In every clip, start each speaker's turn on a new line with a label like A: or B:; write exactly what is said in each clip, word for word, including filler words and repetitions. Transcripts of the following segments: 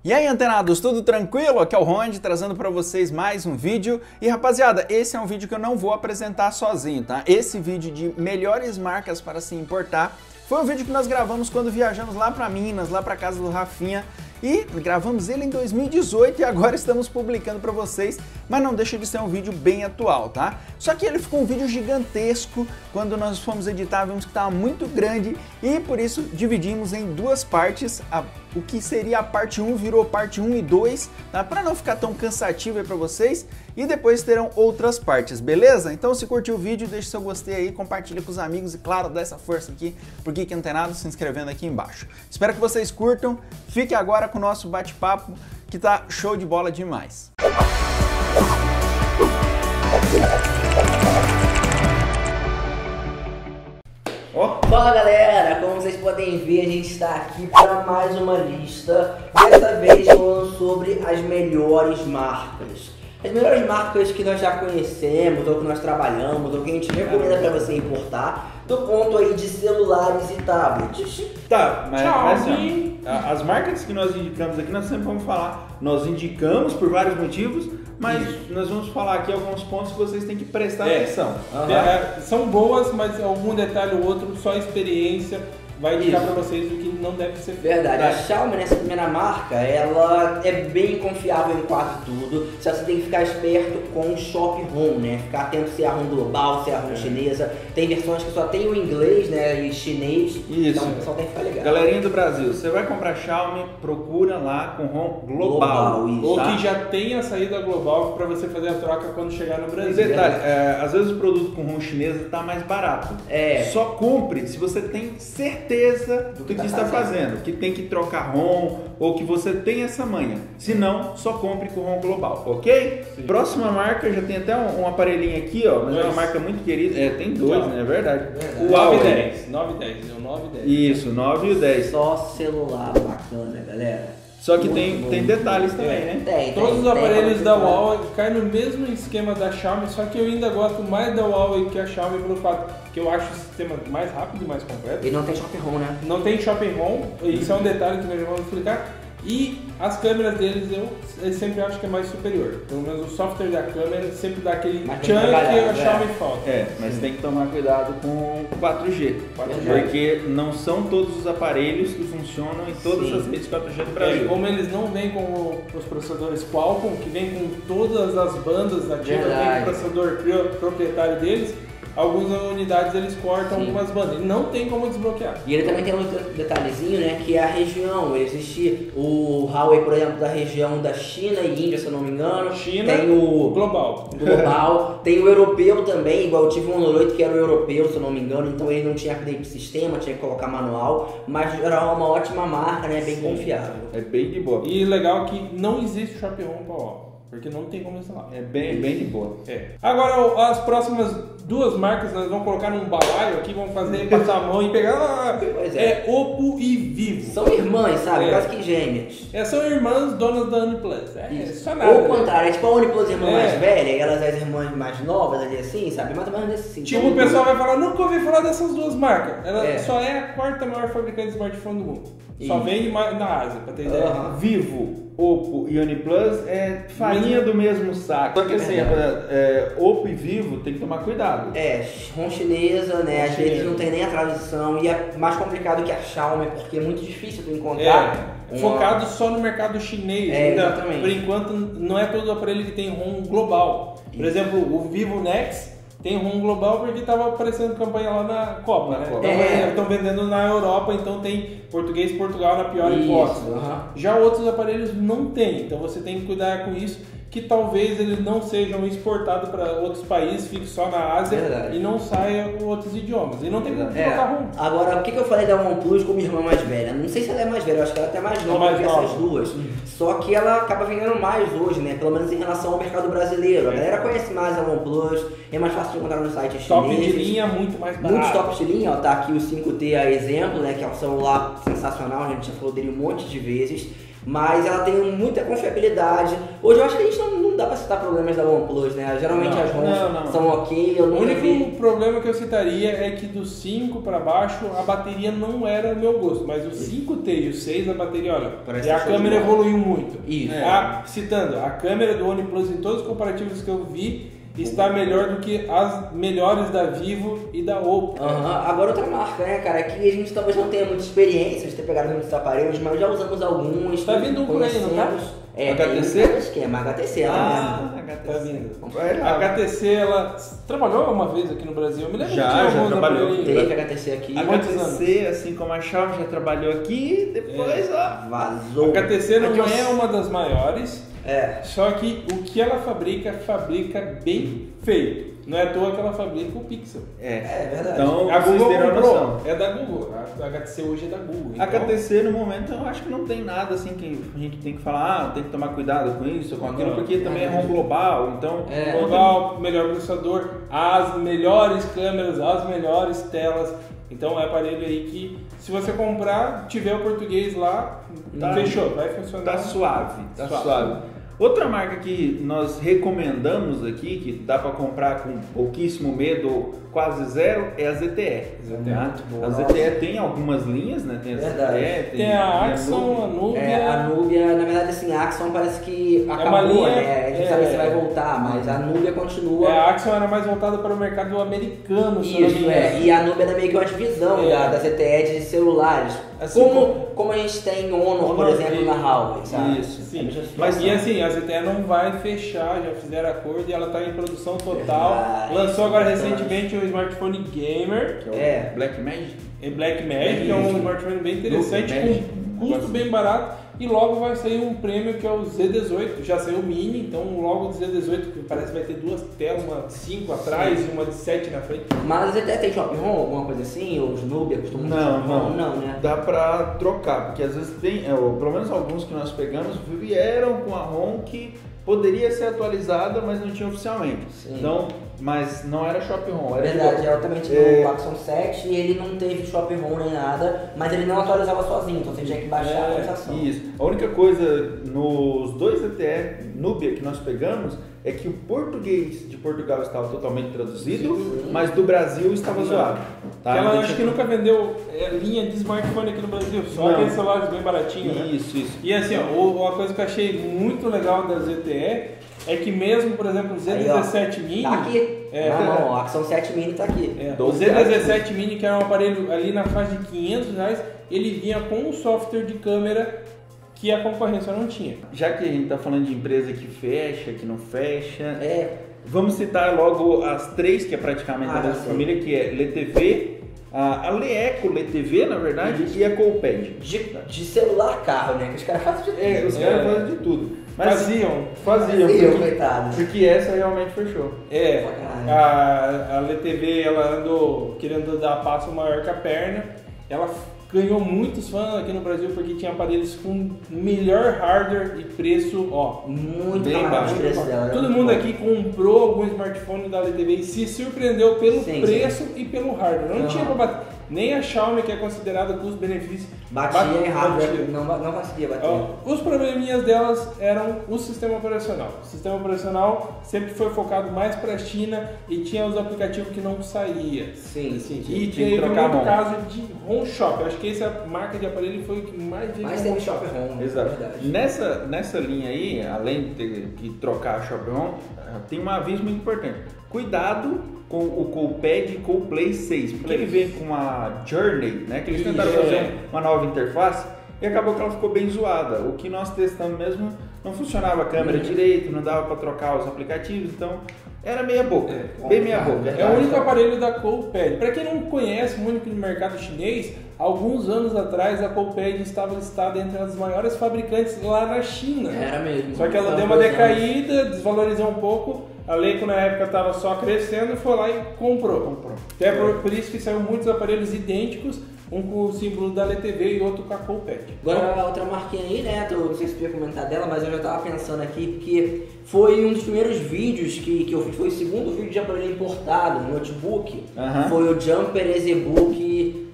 A: E aí, antenados, tudo tranquilo? Aqui é o Ronde trazendo para vocês mais um vídeo. E rapaziada, esse é um vídeo que eu não vou apresentar sozinho, tá? Esse vídeo de melhores marcas para se importar foi um vídeo que nós gravamos quando viajamos lá para Minas, lá para casa do Rafinha. E gravamos ele em dois mil e dezoito e agora estamos publicando para vocês, mas não deixa de ser um vídeo bem atual, tá? Só que ele ficou um vídeo gigantesco, quando nós fomos editar vimos que estava muito grande e por isso dividimos em duas partes. A, o que seria a parte um virou parte um e dois, tá? Para não ficar tão cansativo aí para vocês, e depois terão outras partes, beleza? Então se curtiu o vídeo, deixa seu gostei aí, compartilha com os amigos e claro, dá essa força aqui pro Geek Antenado se inscrevendo aqui embaixo. Espero que vocês curtam, fique agora com o nosso bate-papo que tá show de bola demais.
B: Fala galera, como vocês podem ver, a gente está aqui para mais uma lista, dessa vez falando sobre as melhores marcas. As melhores marcas que nós já conhecemos, ou que nós trabalhamos, ou que a gente recomenda para você importar, do ponto aí de celulares e tablets.
A: Tá, mas, mas assim, as marcas que nós indicamos aqui, nós sempre vamos falar, nós indicamos por vários motivos, mas Isso. nós vamos falar aqui alguns pontos que vocês têm que prestar é. atenção.
C: Uhum. É, são boas, mas algum detalhe ou outro, só experiência vai indicar para vocês o que não deve ser feito.
B: Verdade, a Xiaomi, nessa primeira marca, ela é bem confiável em quase tudo, só você tem que ficar esperto com o Shop Home, né? Ficar atento se é a ROM global, se é a ROM é. chinesa. Tem versões que só tem o inglês, né, e chinês,
A: Isso.
B: então só tem que ficar ligado.
A: Galerinha do Brasil, você vai comprar Xiaomi, procura lá com ROM global. global
C: isso, ou tá? que já tenha saída global para você fazer a troca quando chegar no Brasil.
A: E detalhe, é, às vezes o produto com ROM chinesa tá mais barato. É. Só compre se você tem certeza do que, que está fazendo, que tem que trocar ROM ou que você tem essa manha. Se não, só compre com ROM global, ok? Sim. Próxima marca, já tem até um, um aparelhinho aqui, ó, mas dois. É uma marca muito querida. É, tem dois, Não. né? É verdade.
C: verdade. O nove e dez. nove e dez. O nove e dez.
A: Isso, nove e o dez.
B: Só celular bacana, galera.
A: Só que muito, tem, muito, tem detalhes também, é. né?
B: Tem,
C: Todos
B: tem,
C: os aparelhos
B: tem,
C: da Huawei caem no mesmo esquema da Xiaomi, só que eu ainda gosto mais da Huawei que a Xiaomi pelo fato que eu acho o sistema mais rápido e mais completo.
B: E não tem Shopping Home, né?
C: Não tem Shopping Home, isso é um detalhe que nós já vamos explicar. E as câmeras deles eu, eu sempre acho que é mais superior. Pelo menos o software da câmera sempre dá aquele chunk que a Xiaomi é. falta.
A: É, mas Sim. tem que tomar cuidado com quatro G. quatro G. Porque não são todos os aparelhos que funcionam em todas Sim. as redes quatro G do Brasil.
C: É, como eles não vêm com os processadores Qualcomm, que vem com todas as bandas ativas, vem com o processador proprietário deles, algumas unidades eles cortam Sim. algumas bandas, e não tem como desbloquear.
B: E ele também tem um detalhezinho, né, que é a região. Existe o Huawei, por exemplo, da região da China e Índia, se eu não me engano.
C: China,
B: tem o
C: global.
B: global. Tem o europeu também, igual eu tive um Honor oito que era o europeu, se eu não me engano, então ele não tinha update de sistema, tinha que colocar manual, mas no geral é uma ótima marca, né, bem Sim. confiável.
A: É bem de boa.
C: E legal que não existe Shopping Home para Huawei, porque não tem como instalar.
A: É bem, bem de boa.
C: É. Agora, as próximas duas marcas nós vamos colocar num balaio aqui, vamos fazer, passar a mão e pegar.
B: Pois é.
C: É Oppo e Vivo.
B: São irmãs, sabe?
C: É.
B: Quase que gêmeas.
C: É, são irmãs donas da OnePlus. É,
B: Isso.
C: Só nada.
B: Ou o contrário, é tipo a OnePlus irmã
C: é.
B: mais velha e elas as irmãs mais novas ali assim, sabe? Mais ou menos nesse sentido.
C: Tipo, o pessoal vai falar, nunca ouvi falar dessas duas marcas. Ela
B: é.
C: só é a quarta maior fabricante de smartphone do mundo. Isso. Só vende na Ásia, pra ter ideia.
A: Uhum. Vivo, Oppo e OnePlus é farinha mesmo. do mesmo saco. Só que assim, é, é, Oppo e Vivo tem que tomar cuidado.
B: É, ROM chinesa, né? Às vezes não tem nem a tradução e é mais complicado que a Xiaomi, porque é muito difícil de encontrar.
C: É, uma... focado só no mercado chinês.
B: É,
C: então,
B: exatamente.
C: por enquanto, não é todo aparelho que tem ROM global. Por Isso. exemplo, o Vivo Nex tem ROM global porque estava aparecendo campanha lá na Copa, né? Estão é. vendendo na Europa, então tem português Portugal na pior hipótese.
B: Uhum.
C: Já outros aparelhos não tem, então você tem que cuidar com isso, que talvez eles não sejam exportados para outros países, fique só na Ásia Verdade. e não saia com outros idiomas. E não tem como
B: é.
C: colocar ROM.
B: Agora, por que eu falei da OnePlus como irmã mais velha? Não sei se ela é mais velha, eu acho que ela é até mais nova do que essas duas. Hum. Só que ela acaba vendendo mais hoje, né? Pelo menos em relação ao mercado brasileiro. A galera conhece mais a OnePlus, é mais fácil de encontrar no site chinês.
C: Top de linha, muito mais barato.
B: Muitos tops de linha, ó, tá aqui o cinco T a exemplo, né? Que é um celular sensacional, a gente já falou dele um monte de vezes. mas ela tem muita confiabilidade. Hoje eu acho que a gente não, não dá pra citar problemas da OnePlus, né? Geralmente
C: não,
B: as ROMs
C: não, não.
B: são ok, eu
C: O
B: nunca
C: único
B: vi...
C: problema que eu citaria é que do cinco para baixo a bateria não era o meu gosto, mas o cinco T e o seis a bateria, olha,
A: Parece
C: e a
A: show de
C: câmera
A: bola.
C: evoluiu muito.
B: Isso.
C: É. A, citando, a câmera do OnePlus em todos os comparativos que eu vi está melhor do que as melhores da Vivo e da Oppo.
B: Uhum. Agora outra marca, né, cara, que a gente talvez não tenha muita experiência de ter pegado muitos aparelhos, mas já usamos alguns.
C: Tá vindo um por aí, não tá?
B: conhecemos. É,
A: H T C?
B: tem um esquema, H T C, ela
A: Ah,
B: mesmo.
A: H T C.
C: Tá vindo.
A: Vai lá.
C: A H T C, ela trabalhou uma vez aqui no Brasil, eu me lembro
A: Já,
C: que tinha
A: já
C: alguns
A: trabalhou.
C: aparelhos.
B: Teve H T C aqui,
A: A
C: Quantos
A: H T C, assim como a Xiaomi já trabalhou aqui, depois, ó.
C: A
B: vazou.
C: H T C não
A: Aqui, ó.
C: é uma das maiores,
B: É.
C: só que o que ela fabrica, fabrica bem feito. Não é à toa que ela fabrica o Pixel.
A: É.
B: É verdade.
A: Então,
C: A
A: vocês
C: Google
A: terão
C: comprou,
A: noção.
C: é da Google. A H T C hoje é da Google.
A: A
C: então-
A: H T C no momento eu acho que não tem nada assim que a gente tem que falar, ah, tem que tomar cuidado com isso, com aquilo,
C: Não.
A: porque também é ROM global, então
B: É.
C: global, melhor processador, as melhores câmeras, as melhores telas. Então é aparelho aí que, se você comprar, tiver o português lá,
A: Tá.
C: fechou, vai funcionar.
A: tá suave, tá
C: Suave.
A: suave. Outra marca que nós recomendamos aqui, que dá para comprar com pouquíssimo medo, quase zero, é a Z T E.
C: Z T E,
A: Tá?
B: muito boa.
A: A Z T E tem algumas linhas, né? Tem a
B: Verdade.
A: Z T E, tem,
C: Tem a
A: tem
C: Axon, a Nubia.
B: É, a Nubia, na verdade, assim, a Axon parece que acabou,
C: uma linha-
B: né? A gente
C: é,
B: sabe se vai voltar, mas a Nubia continua.
C: É, a Axon era mais voltada para o mercado americano, se eu não me
B: Isso,
C: engano.
B: é. E a Nubia era meio que uma divisão
C: É.
B: da, da Z T E de celulares.
C: Assim
B: como,
C: como-
B: como a gente tem Honor, por
C: Honor,
B: exemplo,
C: e-
B: na Huawei, sabe?
A: Isso,
B: É a
C: Sim,
B: mesma
C: mas
B: situação.
C: e assim, a Z T E não vai fechar, já fizeram acordo e ela está em produção total.
B: Verdade,
C: Lançou agora
B: verdade.
C: recentemente um smartphone gamer,
A: que é o
B: É.
A: Black Magic.
C: em Black Magic, que é um
B: Isso.
C: smartphone bem interessante,
A: Black Magic.
C: com custo bem barato. E logo vai sair um prêmio que é o Z dezoito, já saiu o Mini, então logo o Z dezoito, que parece que vai ter duas telas, uma de cinco atrás e uma de sete na frente.
B: Mas a Z T E tem Shopping ROM, alguma coisa assim? Ou os Nubia costumam ter
A: Não,
B: Shopping ROM?
A: não.
B: Não, né?
A: Dá pra trocar, porque às vezes tem, é, ou pelo menos alguns que nós pegamos vieram com a ROM que poderia ser atualizada, mas não tinha oficialmente.
B: Sim.
A: Então, mas não era Shop ROM,
B: É
A: era
B: verdade, eu também tive
A: É.
B: o Axon sete e ele não teve Shopping ROM nem nada, mas ele não atualizava sozinho, então você tinha que baixar a
A: É,
B: atualização.
A: isso. A única coisa nos dois Z T E Nubia que nós pegamos é que o português de Portugal estava totalmente traduzido,
B: Sim.
A: mas do Brasil estava zoado. Tá?
C: Ela
A: Então,
C: acho que
A: tinha-
C: nunca vendeu é, linha de smartphone aqui no Brasil, só
A: Não.
C: aqueles celulares bem baratinhos, né?
A: Isso, isso.
C: E assim, ó, o- uma coisa que eu achei muito legal da Z T E é que mesmo, por exemplo, o Z dezessete Mini...
B: Tá aqui,
C: É.
B: na mão, ó, a Axon sete Mini tá aqui.
C: É, o
A: doze
C: Z dezessete Mini, que era um aparelho ali na faixa de quinhentos reais, ele vinha com um software de câmera que a concorrência não tinha.
A: Já que a gente está falando de empresa que fecha, que não fecha,
B: É,
A: vamos citar logo as três que é praticamente
B: Ah,
A: a mesma
B: sim.
A: família, que é LeTV, a a Leeco LeTV, na verdade, e a Colpad.
B: de, de celular carro, né? Que os caras fazem de tudo.
A: É, os
C: É.
A: caras fazem de tudo. Mas
C: Faziam.
A: faziam,
B: Eu,
A: porque,
B: coitado.
A: porque essa realmente fechou.
C: É,
B: Sacanagem.
C: a, a LeTV, ela andou querendo dar passo maior que a perna. Ela ganhou muitos fãs aqui no Brasil porque tinha aparelhos com melhor hardware e preço, ó,
B: Muito
C: bem
B: mais
C: baixo.
B: o preço dela.
C: Todo
B: era
C: mundo
B: muito
C: aqui comprou algum smartphone da LeTV e se surpreendeu pelo
B: Sim,
C: preço e pelo hardware. Não
B: Aham.
C: tinha pra bater. Nem a Xiaomi, que é considerada custo-benefício,
B: bom. Batia em hardware,
C: batia.
B: não, não conseguia bater.
C: Ó, os probleminhas delas eram o sistema operacional. O sistema operacional sempre foi focado mais para a China e tinha os aplicativos que não saía.
B: Sim, sim, sim.
C: E
A: tinha que
C: teve
A: trocar a
C: muito
A: mão.
C: caso de home shop. Eu acho que essa marca de aparelho foi o que mais veio
B: Mas
C: com
B: tem
C: home
B: Shopping ROM, é
A: Exato.
B: verdade.
A: Nessa, nessa linha aí, além de ter que trocar a Shop ROM, tem um aviso muito importante. Cuidado com o Colpad e com o Play seis, porque ele vem com uma Journey, né? Que eles tentaram
C: Isso,
A: fazer
C: é.
A: uma nova interface e acabou que ela ficou bem zoada. O que nós testamos mesmo, não funcionava a câmera
B: Uhum.
A: direito, não dava para trocar os aplicativos, então era meia boca,
C: É,
A: bem meia boca.
C: É o único aparelho da Colpad. Para quem não conhece muito do mercado chinês, alguns anos atrás a Colpad estava listada entre as maiores fabricantes lá na China.
B: Era mesmo.
C: Só que ela
B: São
C: deu uma
B: dois
C: decaída, desvalorizou um pouco. A Leico na época estava só crescendo, foi lá e comprou.
A: Comprou.
C: Até por, por isso que saiu muitos aparelhos idênticos, um com o símbolo da LeTV e outro com a Colpad.
B: Agora a outra marquinha aí, né? Tu, não sei se tu ia comentar dela, mas eu já tava pensando aqui, porque foi um dos primeiros vídeos que, que eu fiz, foi o segundo vídeo de aparelho importado, no notebook.
A: Aham.
B: Foi o Jumper EasyBook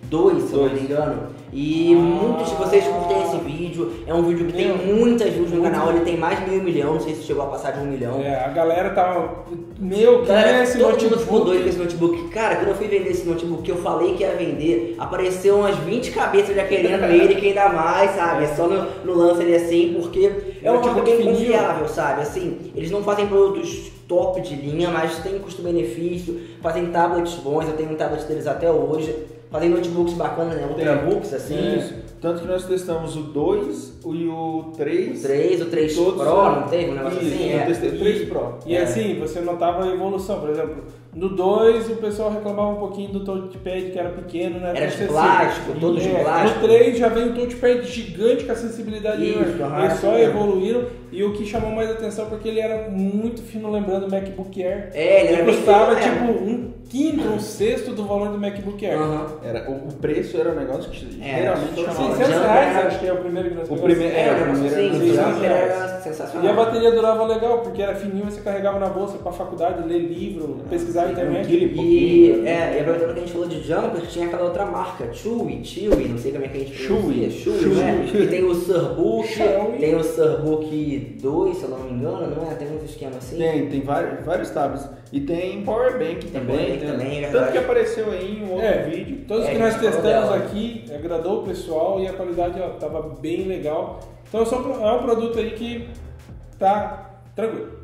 B: dois, se eu não me engano. E ah, muitos de vocês curtem esse vídeo. É um vídeo que tem muitas views no canal, ele tem mais de meio milhão, não sei se chegou a passar de um milhão.
C: É, a galera tava. Meu, que
B: galera,
C: é esse
B: todo
C: notebook?
B: mundo ficou doido com esse notebook. Cara, quando eu fui vender esse notebook que eu falei que ia vender, apareceu umas vinte cabeças já querendo ele, que ainda mais, sabe? É só no, no lance ali assim, porque é uma marca bem confiável, sabe? Assim, eles não fazem produtos top de linha, mas tem custo-benefício, fazem tablets bons, eu tenho um tablet deles até hoje, fazem notebooks bacanas, né? Ultrabooks, assim.
A: Isso. Tanto que nós testamos o dois e o três.
B: O três, o três Pro, não teve um negócio
A: isso,
B: assim?
A: Eu
B: é.
A: testei o três Pro.
C: E é. assim, você notava a evolução, por exemplo, no dois o pessoal reclamava um pouquinho do touchpad que era pequeno, né?
B: Era de plástico, todo de
C: é,
B: plástico.
C: No três já veio um touchpad gigante com a sensibilidade
B: Isso,
C: enorme. Eles só evoluíram e o que chamou mais atenção porque ele era muito fino, lembrando o MacBook Air.
B: É, ele, ele era
C: custava
B: bem
C: tipo um quinto, um sexto do valor do MacBook Air.
A: Uhum. Era, o, o preço era um negócio que
B: é,
A: geralmente chamava.
C: seiscentos reais, acho que é o primeiro que nós
A: O
C: pegamos.
A: primeiro, é,
B: é,
A: o primeiro
B: sim,
A: era
B: era sensacional.
C: E a bateria durava legal, porque era fininho, você carregava na bolsa pra faculdade, ler livro, pesquisar na internet.
B: E, é, e aproveitando que a gente falou de Jumper, tinha aquela outra marca, Chewy, Chewy, não sei como é que a gente pronuncia, Chewy, né? E tem o Surbook, tem o Surbook dois, se eu não me engano, não é? Tem uns esquemas assim?
A: Tem, tem vários, vários tablets. E tem Power Bank também.
B: Tem também, é
A: tanto que apareceu aí em um outro
C: é,
A: vídeo.
C: Todos
B: é,
C: que nós
B: testamos
C: testamos aqui, agradou o pessoal e a qualidade ó, tava bem legal. Então é um produto aí que tá tranquilo.